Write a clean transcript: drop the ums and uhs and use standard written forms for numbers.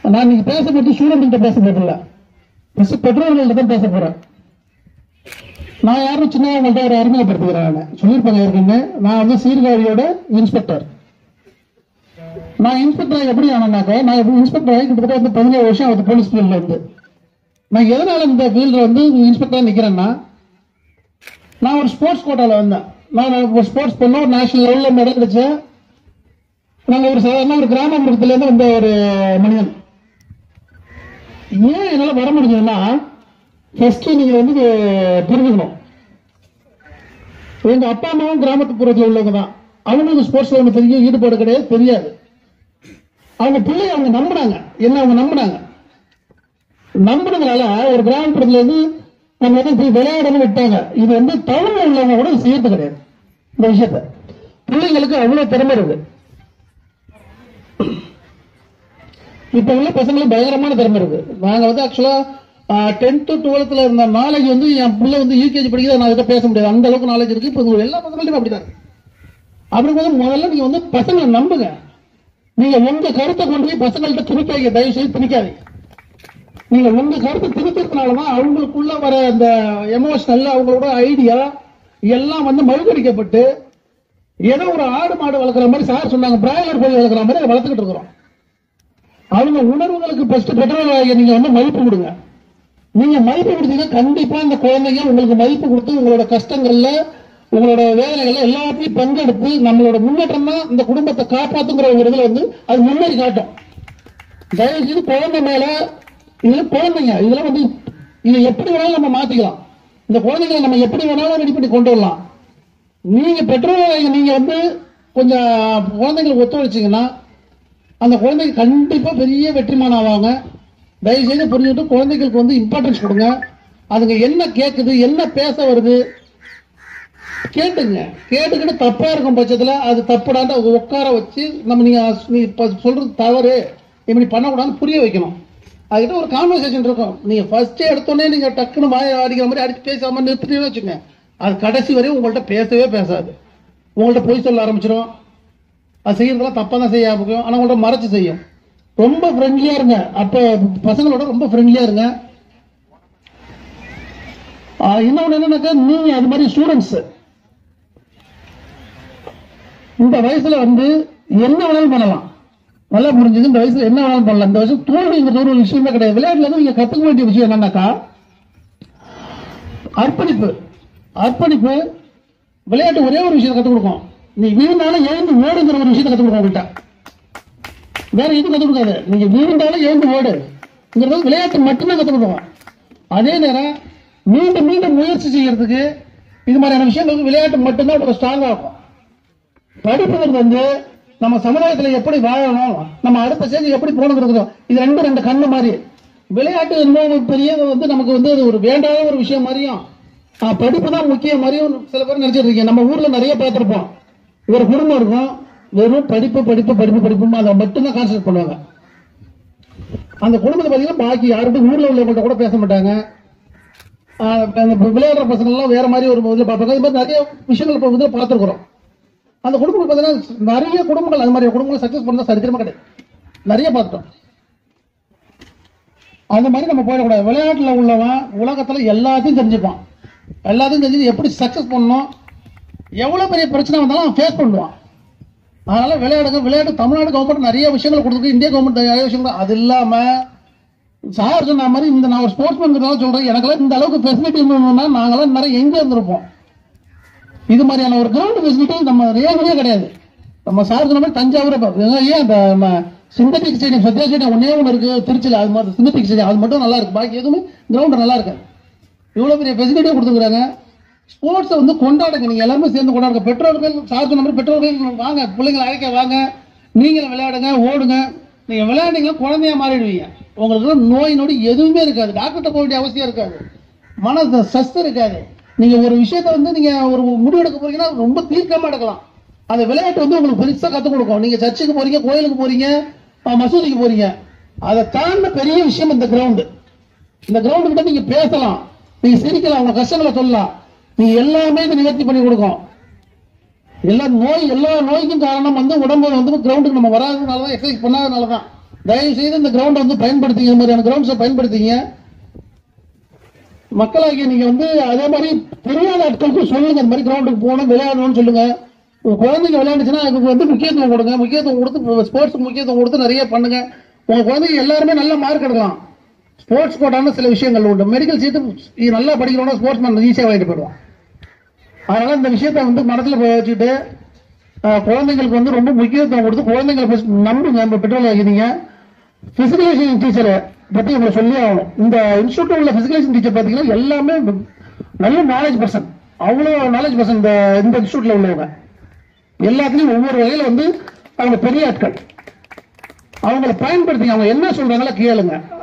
நான் நீங்க பேசப்பட்டு ஸ்டூடெண்ட் பேச போறதில்ல, பெற்றோர்கள்ட்ட தான் பேச போறேன். நான் யாரும் சின்னவங்கள்ட்ட ஒரு அறிமுகப்படுத்துகிறேன். சொல்லியிருப்பாங்க ஏற்கனவே, நான் வந்து சீர்காழியோட இன்ஸ்பெக்டர். நான் இன்ஸ்பெக்டர் எப்படி ஆனேன்னாக்கா, நான் இன்ஸ்பெக்டர் ஆகி கிட்டத்தட்ட வந்து 17 வருஷம் ஆகுது போலீஸ் ஃபீல்ட்ல இருந்து. நான் எதனால இந்த ஃபீல்ட்ல வந்து இன்ஸ்பெக்டரா நிக்கிறேன்னா, நான் ஒரு ஸ்போர்ட்ஸ் கோட்டால வந்தேன். நான் ஒரு ஸ்போர்ட்ஸ் பண்ண ஒரு நேஷனல் லெவல்ல மெடல் கிடைச்சேன். நாங்க ஒரு சாதாரண ஒரு கிராமப்புறத்துல இருந்து வந்த ஒரு மனிதன். ஏன் என்னால வர முடிஞ்சதுன்னா, ஃபர்ஸ்ட் நீங்க வந்து புரிஞ்சுக்கணும், எங்க அப்பா அம்மாவும் கிராமப்புறத்தில் உள்ளவங்க தான். அவங்களுக்கு ஸ்போர்ட்ஸ்ல ஒன்று பெரிய ஈடுபாடு கிடையாது, தெரியாது. அவங்க பிள்ளைய அவங்க நம்பினாங்க, என்ன அவங்க நம்பினதுனால ஒரு கிராமப்புறத்துல இருந்து நம்ம வந்து விளையாடணும் விட்டாங்க. இது வந்து டவுன்ல உள்ளவங்க கூட செய்யறது கிடையாது. இந்த விஷயத்த பிள்ளைங்களுக்கு அவ்வளவு திறமை இருக்கு. இப்ப உள்ள பசங்களுக்கு பயங்கரமான திறமை இருக்கு. நாங்க வந்து ஆக்சுவலா 10th 12th இருந்த நாலேஜ் வந்து என் பிள்ளை வந்து யூகேஜி படிக்கிறத நான் கிட்ட பேச முடியாது, அந்த அளவுக்கு நாலேஜ் இருக்கு. இப்ப எல்லா பசங்கள்ட்டும் அப்படிதான். அப்படி முதல்ல நீங்க வந்து பசங்களை நம்புங்க. நீங்க உங்க கருத்தை கொண்டு போய் பசங்கள்ட்ட திணிக்காதீங்க, தயவு செய்து திணிக்காதீங்க. நீங்க உங்க கருத்தை திணிக்கிறதுனாலதான் அவங்களுக்குள்ள வர அந்த எமோஷனல், அவங்களோட ஐடியா எல்லாம் வந்து மழுங்கடிக்கப்பட்டு ஏதோ ஒரு ஆடு மாடு வளர்க்குற மாதிரி, சார் சொன்னாங்க பிராய்லர் கோழி வளர்க்குற மாதிரி அதை வளர்த்துக்கிட்டு இருக்கிறோம். அவங்க உணர்வுகளுக்கு ஃபர்ஸ்ட் பெற்றோர்களாக நீங்க வந்து மதிப்பு கொடுங்க. நீங்க மதிப்பு கொடுத்தீங்கன்னா கண்டிப்பா இந்த குழந்தைங்க உங்களுக்கு மதிப்பு கொடுத்து உங்களோட கஷ்டங்கள்ல, உங்களோட வேதனைகள்ல எல்லாத்தையும் பங்கெடுத்து நம்மளோட முன்னேற்றம் தான் இந்த குடும்பத்தை காப்பாத்துங்கிற ஒரு இதுல வந்து அது முன்னேறி காட்டும். தயவு செய்து குழந்தை மேல, இதுல குழந்தைங்க இதுல வந்து இதை எப்படி வேணாலும் நம்ம மாத்திக்கலாம். இந்த குழந்தைகளை நம்ம எப்படி வேணாலும் ரெடி பண்ணி கொண்டு வரலாம். நீங்க பெற்றோர்கள் நீங்க வந்து கொஞ்சம் குழந்தைங்களுக்கு ஒத்துழைச்சிங்கன்னா அந்த குழந்தைங்க கண்டிப்பா பெரிய வெற்றிமான் ஆவாங்க. தயவு செய்து புரிஞ்சுட்டு குழந்தைகளுக்கு வந்து இம்பார்ட்டன்ஸ் கொடுங்க. அதுங்க என்ன கேட்குது, என்ன பேச வருது கேட்டுங்க. கேட்டுக்கிட்டு தப்பா இருக்கும் பட்சத்துல அது தப்புடான்னு உட்கார வச்சு நம்ம நீங்க சொல்றது தவறு, இப்படி பண்ணக்கூடாதுன்னு புரிய வைக்கணும். அதுக்கிட்ட ஒரு கான்வர்சேஷன் இருக்கும். நீங்க ஃபர்ஸ்ட் எடுத்தோடனே நீங்க டக்குன்னு வாய அடிக்கிற மாதிரி அடிச்சு பேசாம நிறுத்திட்டு வச்சுங்க, அது கடைசி வரையும் உங்கள்கிட்ட பேசவே பேசாது. உங்கள்கிட்ட பொய் சொல்ல ஆரம்பிச்சிடும். அது செய்யறதெல்லாம் தப்பா தான் செய்ய ஆரம்பிக்கும். ஆனா உங்கள்கிட்ட மறைச்சு செய்யும். ரொம்ப ஃப்ரெண்ட்லியா இருங்க. அப்ப பசங்களோட ரொம்ப ஃப்ரெண்ட்லியா இருங்க. இன்னொன்னு என்னன்னாக்கா, நீங்க அது மாதிரி ஸ்டூடெண்ட்ஸ் இந்த வயசுல வந்து என்ன வேணாலும் பண்ணலாம். நல்லா புரிஞ்சுது. இந்த வயசுல என்ன வேணாலும் பண்ணலாம். இந்த வயசுல தோல்விங்கிறது ஒரு விஷயமே கிடையாது. விளையாட்டுல இருந்து நீங்க கத்துக்க வேண்டிய விஷயம் என்னன்னாக்கா, அர்ப்பணிப்பு. விளையாட்டு ஒரே ஒரு விஷயத்தை கத்துக் கொடுக்கும். நீ வீழ்ந்தாலும் எழுந்து ஓடுங்கிற ஒரு விஷயத்தை கத்துக் கொடுக்கும். உங்கள்கிட்ட வேற எதுவும் கத்துக் கொடுக்காது. நீங்க வீழ்ந்தாலும் எழுந்து ஓடுங்கிறது விளையாட்டு மட்டுமே கத்துக் கொடுக்கும். அதே நேரம் மீண்டும் மீண்டும் முயற்சி செய்யறதுக்கு இது மாதிரியான விஷயங்களுக்கு விளையாட்டு மட்டும்தான் ஒரு ஸ்ட்ராங்கா இருக்கும். படிப்புங்கிறது வந்து நம்ம சமுதாயத்தில் எப்படி வாழணும், நம்ம அடுத்த ஸ்டேஜ் எப்படி போகணுங்கிறது, இது ரெண்டு கண்ணு மாதிரி. விளையாட்டு என்பது பெரிய வந்து நமக்கு வந்து அது ஒரு வேண்டாத ஒரு விஷயம் மாதிரியும், படிப்பு தான் முக்கியம் மாதிரியும் சில பேர் நினைச்சிட்டு இருக்கீங்க. நம்ம ஊர்ல நிறைய பார்த்திருப்போம். ஒரு குடும்பம் இருக்கும், வெறும் படிப்பு அதை மட்டும்தான் கான்சென்ட்ரேட் பண்ணுவாங்க. அந்த குடும்பத்தை பார்த்தீங்கன்னா பாக்கி யாருக்கும் ஊர்ல உள்ளவங்கள்ட்ட கூட பேச மாட்டாங்க. விளையாடுற பசங்க எல்லாம் வேற மாதிரி ஒரு இதில் பார்ப்பாங்க. இது மாதிரி நிறைய விஷயங்கள் இப்போ இதில் பார்த்துருக்குறோம். அந்த குடும்பங்கள் பார்த்தீங்கன்னா நிறைய குடும்பங்கள் அது மாதிரி குடும்பங்கள் சக்சஸ் பண்ண சரித்திரமா கிடையாது. நிறைய பார்த்துட்டோம். அந்த மாதிரி நம்ம போயிடக்கூடாது. விளையாட்டுல உள்ளவன் உலகத்துல எல்லாத்தையும் தெரிஞ்சுப்பான். எல்லாத்தையும் தெரிஞ்சு எப்படி சக்சஸ் பண்ணணும், எவ்வளவு பெரிய பிரச்சனை வந்தாலும் அவன் ஃபேஸ் பண்ணுவான். அதனால விளையாட்டு தமிழ்நாடு கவர்மெண்ட் நிறைய விஷயங்கள் கொடுத்துருக்கு, இந்திய கவர்மெண்ட் நிறைய விஷயங்கள். அது இல்லாம சார் சொன்ன மாதிரி இந்த நான் ஒரு ஸ்போர்ட்ஸ்மேன் சொல்றேன், எனக்கெல்லாம் இந்த அளவுக்கு ஃபெசிலிட்டி இருந்தோம்னா நாங்களாம் நிறைய எங்க இருந்திருப்போம். இது மாதிரியான ஒரு கிரவுண்ட் ஃபெசிலிட்டி நம்ம ரேகவே கிடையாது. நம்ம சார் சொன்ன மாதிரி தஞ்சாவூர் ஏன் இந்த சிந்தட்டிக் ஸ்டேடியம், சத்யா ஸ்டேடியம் ஒன்னே ஒன்று இருக்கு திருச்சியில், அது மாதிரி சிந்தட்டிக் ஸ்டேடியம் அது மட்டும் நல்லா இருக்கு, பாக்கி எதுவுமே கிரவுண்ட் நல்லா இருக்காது. இவ்வளவு பெரிய ஃபெசிலிட்டியா கொடுத்துருக்காங்க. ஸ்போர்ட்ஸை வந்து கொண்டாடுங்க, நீங்க எல்லாருமே சேர்ந்து கொண்டாடுங்க. பெற்றோர்கள் சார் சொன்ன மாதிரி பெற்றோர்கள் வாங்க, பிள்ளைங்களை அழைக்க வாங்க, நீங்களும் விளையாடுங்க, ஓடுங்க. நீங்க விளையாடுங்க, குழந்தையா மாறிடுவீங்க. உங்களுக்கு நோய் நொடி எதுவுமே இருக்காது, டாக்டர்கிட்ட போக வேண்டிய அவசியம் இருக்காது, மன ஸ்ட்ரெஸ் இருக்காது. நீங்க ஒரு விஷயத்த வந்து நீங்க ஒரு முடிவு எடுக்க போறீங்கன்னா ரொம்ப தீர்க்கமா எடுக்கலாம். அந்த விளையாட்டு வந்து உங்களுக்கு பெருசா கத்துக் கொடுக்கும். நீங்க சர்ச்சுக்கு போறீங்க, கோயிலுக்கு போறீங்க, மசூதிக்கு போறீங்க, அதை தாண்ட பெரிய விஷயம் இந்த கிரவுண்டு. இந்த கிரவுண்டு கிட்ட நீங்க பேசலாம், நீங்க சிரிக்கலாம், உங்க கஷ்டங்களை சொல்லலாம், நீங்க எல்லாமே இதை நிவர்த்தி பண்ணி கொடுக்கும். எல்லா நோய்க்கும் காரணம் வந்து உடம்பு வந்து கிரவுண்டுக்கு நம்ம வராதனாலதான், எக்ஸசைஸ் பண்ணாதனாலதான். தயவு செய்து இந்த கிரவுண்டை வந்து பயன்படுத்திங்க, இந்த மாதிரியான கிரவுண்ட்ஸை பயன்படுத்திங்க. மக்களாகிய நீங்க வந்து அதே மாதிரி தெரியாத ஆட்களுக்கும் சொல்லுங்க, இந்த மாதிரி கிரவுண்டுக்கு போகணும் விளையாடணும்னு சொல்லுங்க. குழந்தைங்க விளையாண்டுச்சுன்னா அதுக்கு வந்து முக்கியத்துவம் கொடுங்க, முக்கியத்துவம் கொடுத்து ஸ்போர்ட்ஸுக்கு முக்கியத்துவம் கொடுத்து நிறைய பண்ணுங்க. உங்க குழந்தைங்க எல்லாருமே நல்ல மார்க் எடுக்கலாம். ஸ்போர்ட்ஸ் கோட்டான சில விஷயங்கள் உண்டு. மெடிக்கல் சீட்டு நல்லா படிக்கிறோம்னா ஸ்போர்ட்ஸ் மேன் ஈஸியாக வாங்கிட்டு போயிடுவான். அதனால இந்த விஷயத்த வந்து மனதில் வச்சுட்டு குழந்தைங்களுக்கு வந்து ரொம்ப முக்கியத்துவம் கொடுத்து குழந்தைங்களை நம்புங்க. நம்ம பெட்ரோல் ஆகினீங்க. பிசிகலைசேஷன் டீச்சரை பத்தி உங்களை சொல்லி ஆகணும். இந்த இன்ஸ்டியூட்ல உள்ள பிசிகலைசேஷன் டீச்சர் பார்த்தீங்கன்னா எல்லாமே நல்ல நாலேஜ் பர்சன், அவ்வளோ நாலேஜ் பர்சன். இந்த இன்ஸ்டியூட்ல உள்ளவங்க எல்லாத்துலயும் ஒவ்வொரு வகையில வந்து அவங்க பெரிய ஆட்கள். அவங்களை பயன்படுத்திங்க. அவங்க என்ன சொல்றாங்களோ கேளுங்க.